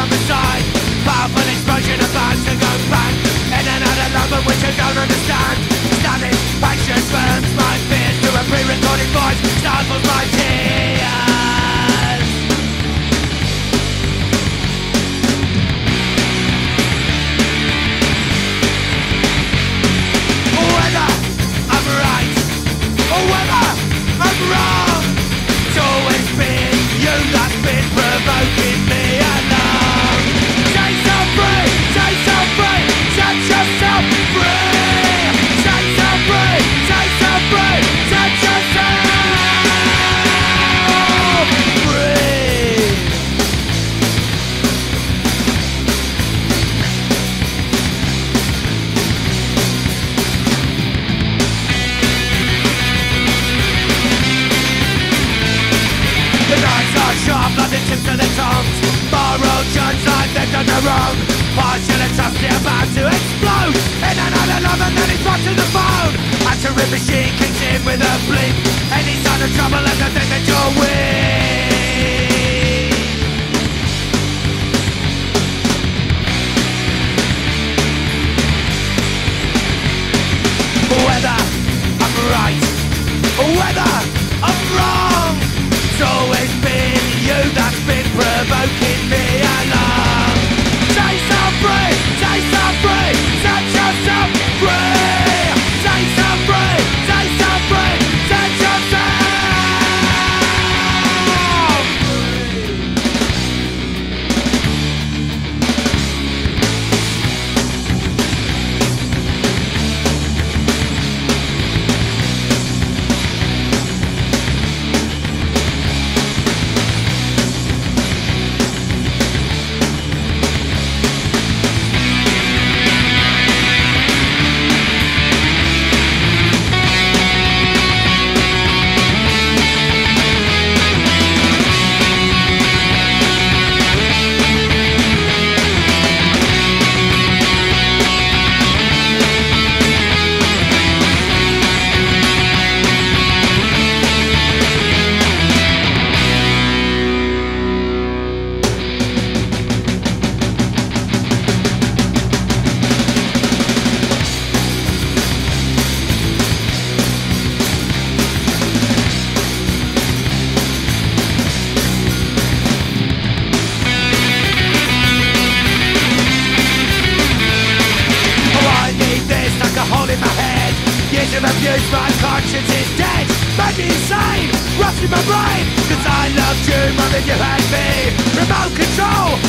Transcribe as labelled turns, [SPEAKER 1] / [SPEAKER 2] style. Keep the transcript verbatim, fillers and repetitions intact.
[SPEAKER 1] on the side. Powerful explosion about to go bang. In and out of love of which I don't understand. Static passion burns my fears to a pre-recorded voice stifles my tears. Whether I'm right or whether I'm wrong, it's always been you that's been provoking me along. Say so free, say so free, set yourself free. Say so free, say so free, set yourself free. The knives are sharp like the tips of the tongues. Borrowed guns like they've done no wrong. Partial atrocity about to explode. In another love and then he's brought to the phone. A terrific machine kicks in with a bleep. Any sign of trouble and I think that you're weak. Whether I'm right or whether I'm wrong, it's always been you that's been provoking me along. Say so free, say so free, set yourself free. Say so free, say so free, set yourself abuse, my conscience is dead. Made me insane, rusting my brain. Cause I loved you more than you had me. Remote control,